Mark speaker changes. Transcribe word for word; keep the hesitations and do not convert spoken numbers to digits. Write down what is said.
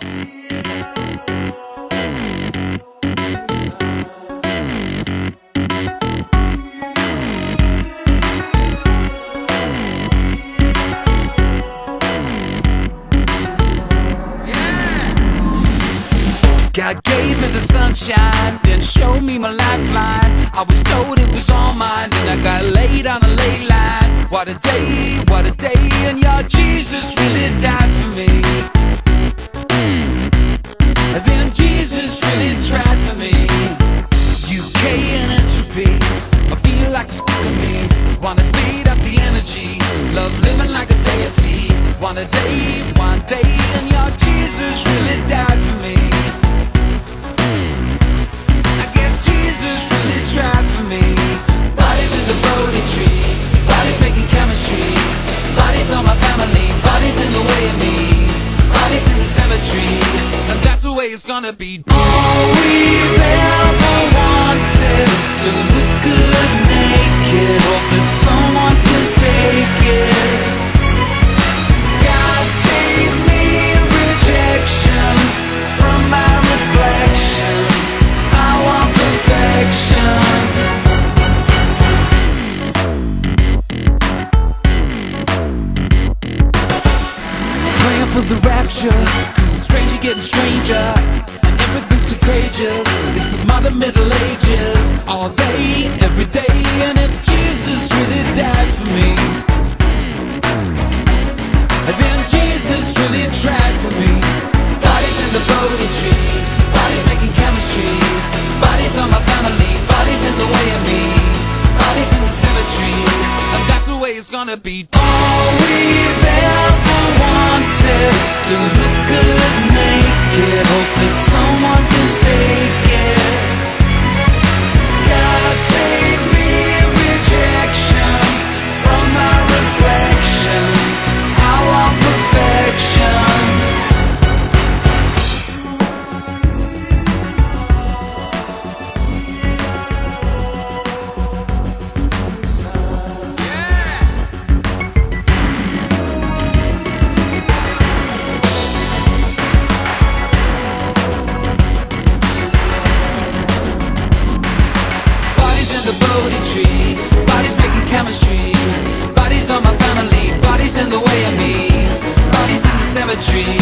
Speaker 1: God gave me the sunshine, then showed me my lifeline. I was told it was all mine, then I got laid on a ley line. What a day, what a day, and your Jesus really died for me. And then Jesus really tried for me. U K and entropy, I feel like it's f***ing me. Wanna feed up the energy, love living like a deity. One a day, one day, and your Jesus really died for me. Jesus really tried for me. Bodies in the Bodhi tree, bodies making chemistry. Bodies on my family, bodies in the way of me. Bodies in the cemetery, and that's the way it's gonna be. All we've ever wanted is to look good naked. Hope that someone can take it. God save me rejection from my reflection. I want perfection. Praying for the rapture, cause it's strange you're getting stranger, and everything's contagious. It's the modern Middle Ages, all day, every day. And if Jesus really died for me, and then Jesus really tried for me. Bodies in the Bodhi tree, bodies making chemistry. Bodies on my family, bodies in the way of me. Bodies in the cemetery, and that's the way it's gonna be. All we've ever wanted is to look good naked. Hope that someone can take it. God save me rejection from my reflection. I want perfection. Tree. Bodies making chemistry. Bodies on my family. Bodies in the way of me. Bodies in the cemetery.